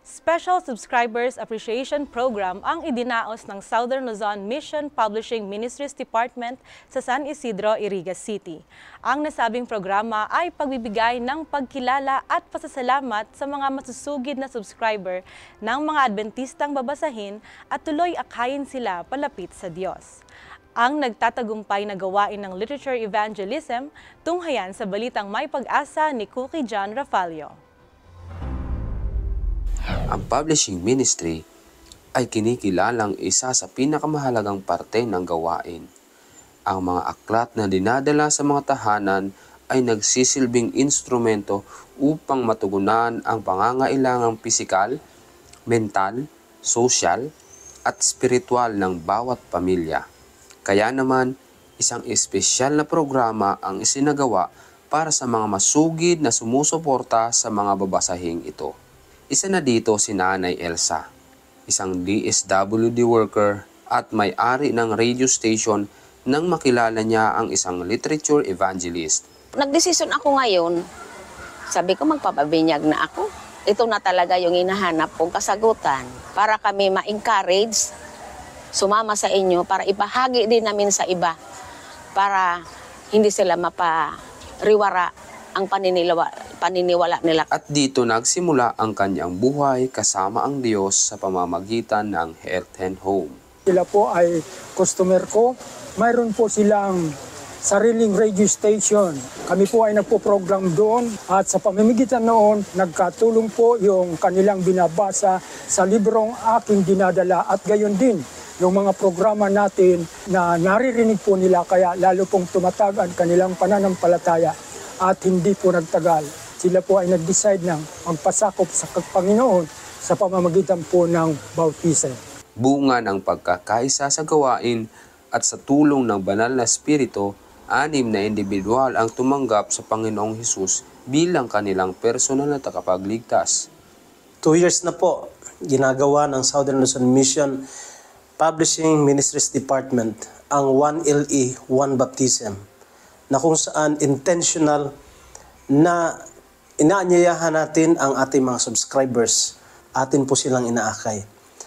Special Subscribers Appreciation Program ang idinaos ng Southern Luzon Mission Publishing Ministries Department sa San Isidro, Iriga City. Ang nasabing programa ay pagbibigay ng pagkilala at pasasalamat sa mga masusugid na subscriber ng mga Adventistang babasahin at tuloy akayin sila palapit sa Diyos. Ang nagtatagumpay na gawain ng literature evangelism, tunghayan sa balitang May Pag-asa ni Cookie John Rafalio. Ang publishing ministry ay kinikilalang isa sa pinakamahalagang parte ng gawain. Ang mga aklat na dinadala sa mga tahanan ay nagsisilbing instrumento upang matugunan ang pangangailangang pisikal, mental, social, at spiritual ng bawat pamilya. Kaya naman, isang espesyal na programa ang isinagawa para sa mga masugid na sumusuporta sa mga babasahing ito. Isa na dito si Nanay Elsa, isang DSWD worker at may-ari ng radio station nang makilala niya ang isang literature evangelist. Nagdesisyon ako ngayon, sabi ko magpapabinyag na ako. Ito na talaga yung hinahanap kong kasagutan para kami ma-encourage, sumama sa inyo para ipahagi din namin sa iba para hindi sila mapariwara ang paniniwala nila. At dito nagsimula ang kanyang buhay kasama ang Diyos sa pamamagitan ng Health and Home. Sila po ay customer ko. Mayroon po silang sariling radio station. Kami po ay nagpo-program doon at sa pamamagitan noon, nagkatulong po yung kanilang binabasa sa librong aking dinadala at gayon din yung mga programa natin na naririnig po nila kaya lalo pong tumatag ang kanilang pananampalataya. At hindi po nagtagal. Sila po ay nag-decide ng magpasakop sa Panginoon sa pamamagitan po ng bautism. Bunga ng pagkakaisa sa gawain at sa tulong ng banal na espiritu, 6 na individual ang tumanggap sa Panginoong Hesus bilang kanilang personal na tagapagligtas. 2 years na po ginagawa ng Southern Luzon Mission Publishing Ministries Department ang 1LE, 1 Baptism, na kung saan intentional na inaanyayahan natin ang ating mga subscribers. Atin po silang inaakay.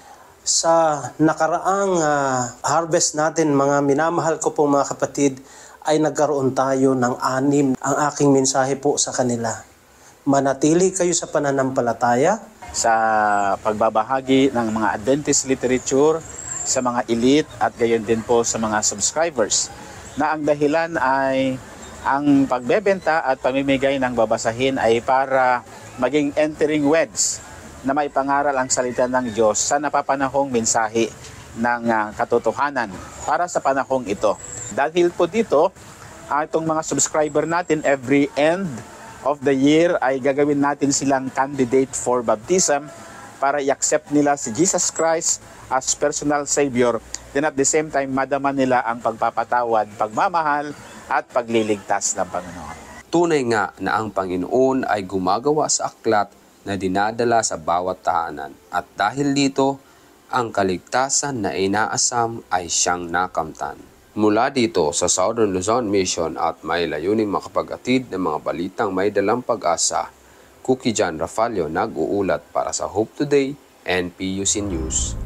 Sa nakaraang harvest natin, mga minamahal ko pong mga kapatid, ay nagkaroon tayo ng 6. Ang aking mensahe po sa kanila, manatili kayo sa pananampalataya. Sa pagbabahagi ng mga Adventist literature sa mga elite at gayon din po sa mga subscribers, na ang dahilan ay ang pagbebenta at pamimigay ng babasahin ay para maging entering words na may pangaral ang salita ng Diyos sa napapanahong mensahe ng katotohanan para sa panahong ito. Dahil po dito, itong mga subscriber natin every end of the year ay gagawin natin silang candidate for baptism para i-accept nila si Jesus Christ as personal Savior. Then at the same time, madama nila ang pagpapatawad, pagmamahal, at pagliligtas ng Panginoon. Tunay nga na ang Panginoon ay gumagawa sa aklat na dinadala sa bawat tahanan. At dahil dito, ang kaligtasan na inaasam ay siyang nakamtan. Mula dito sa Southern Luzon Mission at may layuning makapagatid ng mga balitang may dalang pag-asa, Cookie John Rafalio nag-uulat para sa Hope Today and PUC News.